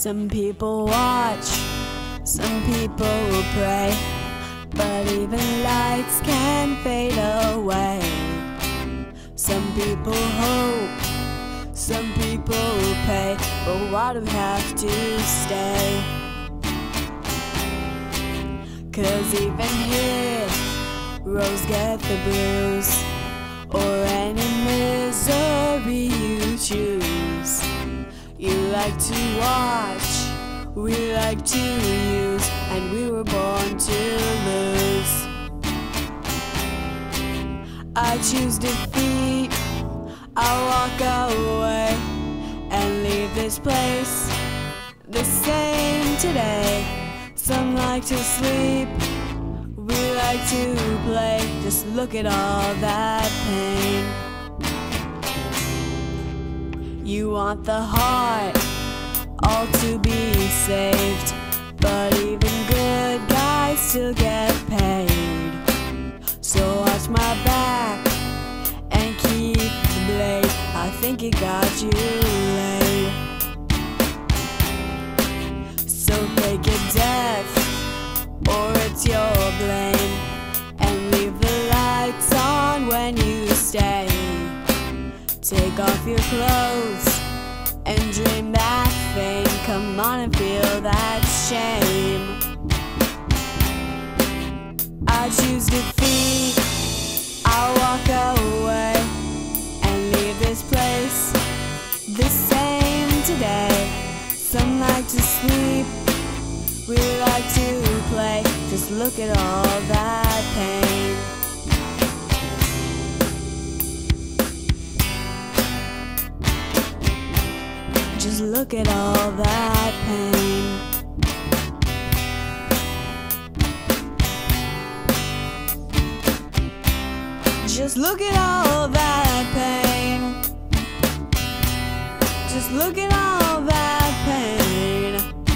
Some people watch, some people pray, but even lights can fade away. Some people hope, some people pay, but why do we have to stay? 'Cause even here, heroes get the blues, or any misery you choose. You like to watch, we like to use, and we were born to lose. I choose defeat, I'll walk away and leave this place the same today. Some like to sleep, we like to play. Just look at all that pain. You want the heart, all to be saved, but even good guys still get paid. So watch my back and keep the blade. I think it got you laid. So fake a death, or it's your blame, and leave the lights on when you stay. Take off your clothes and dream that thing. Come on and feel that shame. I choose defeat, I'll walk away and leave this place the same today. Some like to sleep, we like to play. Just look at all that pain. Just look at all that pain. Just look at all that pain. Just look at all that pain.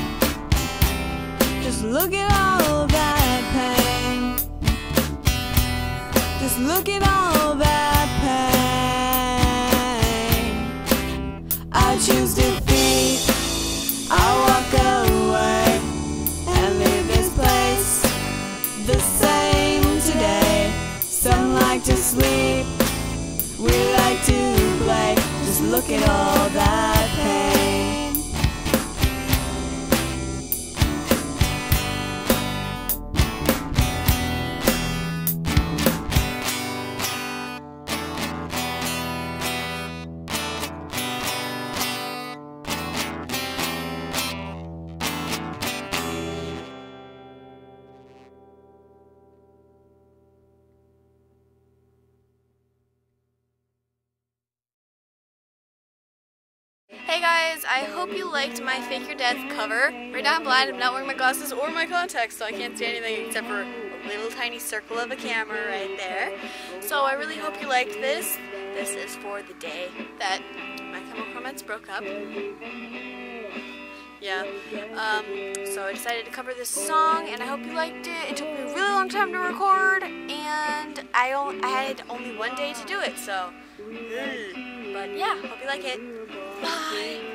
Just look at all that pain. Just look at all that pain. I choose defeat, I'll walk away and leave this place the same today. Some like to sleep, we like to play. Just look at all that pain. Hey guys, I hope you liked my Fake Your Death cover. Right now I'm blind, I'm not wearing my glasses or my contacts, so I can't see anything except for a little tiny circle of a camera right there. So I really hope you liked this. This is for the day that My Chemical Romance broke up. Yeah, so I decided to cover this song, and I hope you liked it. It took me a really long time to record, and I had only one day to do it, so. But yeah, hope you like it. Bye!